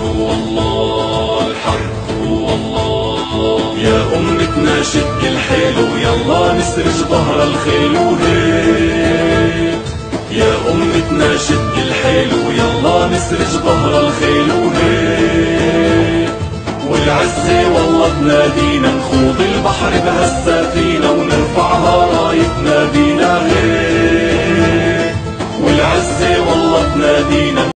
هو الله، الحق هو الله. يا أمتنا شد الحيل ويلا نسرج ظهر الخيل وهيك. يا أمتنا شد الحيل ويلا نسرج ظهر الخيل وهيك. والعزة والله تنادينا نخوض البحر بهالسفينة ونرفعها رايتنا بينا هيك. والعزة والله تنادينا